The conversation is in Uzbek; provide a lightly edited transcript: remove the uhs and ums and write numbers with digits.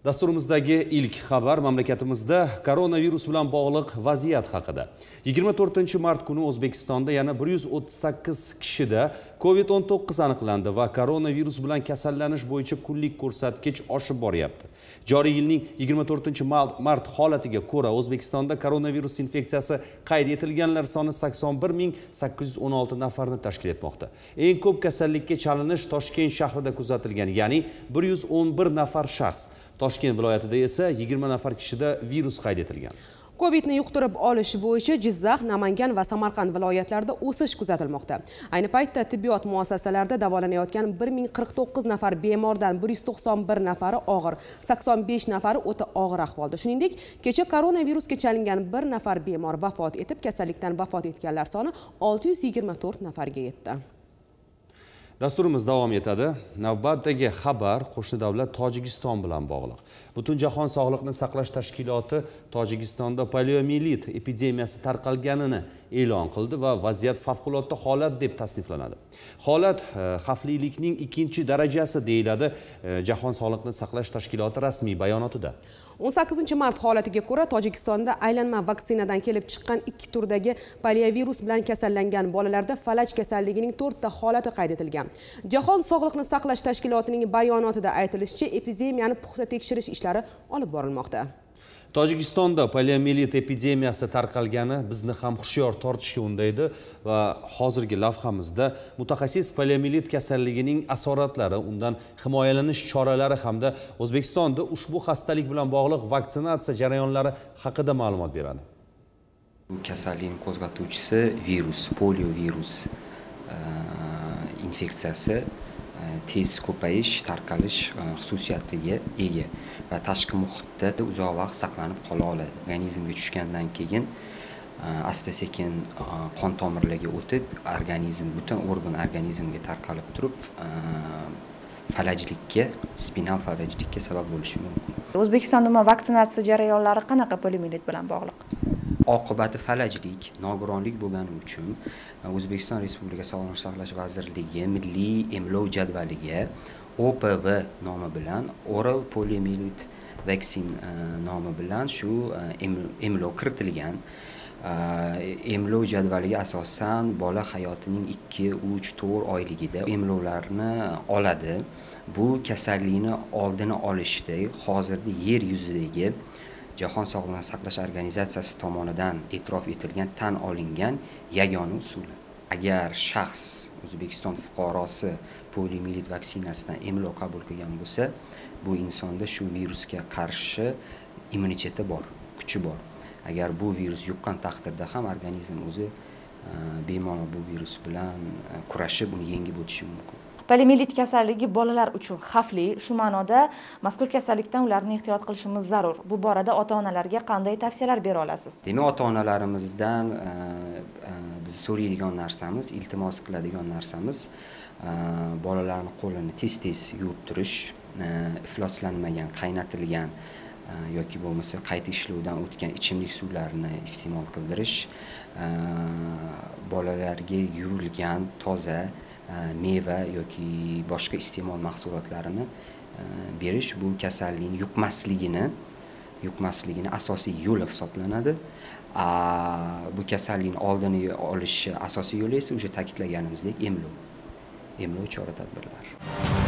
Dasturimizdagi ilk xabar mamlakatimizda koronavirus bilan bog'liq vaziyat haqida. 24-mart kuni O'zbekistonda yana 138 kishida COVID-19 aniqlandi va koronavirus bilan kasallanish bo'yicha kunlik ko'rsatkich oshib boryapti. Joriy yilning 24-mart holatiga ko'ra O'zbekistonda koronavirus infeksiyasi qayd etilganlar soni 81.816 nafarni tashkil etmoqda. Eng ko'p kasallikka chalinish Toshkent shahrida kuzatilgan, ya'ni 111 nafar shaxs. Toshkent viloyatida esa 20 nafar kishida virus qayd etilgan. Covidni yuqtirib olish bo'yicha Jizzax, Namangan va Samarqand viloyatlarida o'sish kuzatilmoqda. Ayni paytda tibbiyot muassasalarida davolanayotgan 1049 nafar bemordan 191 nafari og'ir, 85 nafari o'ta og'ir ahvolda. Shuningdek, kecha koronavirusga chalingan bir nafar bemor vafot etib, kasallikdan vafot etganlar soni 624 nafarga yetdi. Dasturimiz davom etadi. Navbatdagi xabar qo'shni davlat Tojikiston bilan bog'liq. Butunjahon Sog'liqni saqlash tashkiloti Tojikistonda poliomiyelit epidemiyasi tarqalganini e'lon qildi va vaziyat favqulodda holat deb tasniflanadi. Holat xavflilikning 2-darajasi deyiladi Jahon Sog'liqni saqlash tashkiloti rasmiy bayonotida. 18-mart holatiga ko'ra Tojikistonda aylanma vaksinadan kelib chiqqan 2 turdagi poliovirus bilan kasallangan bolalarda falaj kasalligining 4 ta holati qayd etilgan. Jahon Sog'liqni saqlash tashkilotining bayonotida aytilishicha, epidemiyani puxta tekshirish ishlari olib borilmoqda. Tojikistonda poliomiyelit epidemiyasi tarqalgani bizni ham hushyor tortishga undaydi va hozirgi lavhamizda mutaxassis poliomiyelit kasalligining asoratlari, undan himoyalanish choralari hamda O'zbekistonda ushbu xastalik bilan bog'liq vaksinatsiya jarayonlari haqida ma'lumot beradi. Bu kasallikning qo'zg'atuvchisi virus, poliovirus infeksiyasi tez ko'payish, tarqalish xususiyatiga ega va tashqi muhitda uzoq vaqt saqlanib qola oladi. Organizmga tushgandan keyin asta-sekin qon tomirlarga o'tib, organizm, butun organ organizmga tarqalib turib, falajlikka, spinal falajlikka sabab bo'lishi mumkin. O'zbekistonda vaksinatsiya jarayonlari qanaqa poliomiyelit bilan bog'liq? Oqibati falajlik, nogironlik bo'lgani uchun O'zbekiston Respublikasi Sog'liqni saqlash vazirligi milliy emlov jadvaliga OPV nomi bilan oral poliomiyelit vaccine nomi bilan shu emlov kiritilgan. Emlov jadvaliga asosan bola hayotining 2, 3, 4 oyligida emlovlarni oladi. Bu kasallikni oldini olishda hozirda yer yuzidagi Jahon Sog'liqni saqlash organizatsiyasi tomonidan e'tirof etilgan, tan olingan yagona usul. Agar shaxs O'zbekiston fuqarosi poliomiyelit vaksinasidan emlov qabul qilgan bo'lsa, bu insonda shu virusga qarshi immuniteti bor, kuchi bor. Agar bu virus yuqqan taqdirda ham organizm o'zi bemalol bu virus bilan kurashib, uni yengib o'tishi mumkin. Poliomiyelit kasalligi bolalar uchun xavfli. Shu ma'noda mazkur kasallikdan ularni ehtiyot qilishimiz zarur. Bu borada ota-onalarga qanday tavsiyalar bera olasiz? Demak, ota-onalarimizdan biz so'raydigan narsamiz, iltimos qiladigan narsamiz, bolalarni qo'lini tez-tez yuvib turish, ifloslanmagan, qaynatilgan yoki bo'lmasa qayta ishlovdan o'tgan ichimlik suvlarini iste'mol qildirish, bolalarga yuvilgan toza meva yoki boshqa iste'mol mahsulotlarini berish bu kasallikning yuqmasligini asosiy yo'li hisoblanadi. Bu kasallikning oldini olish asosiy yo'li esa o'sha ta'kidlaganimizdek emlov chora-tadbirlar.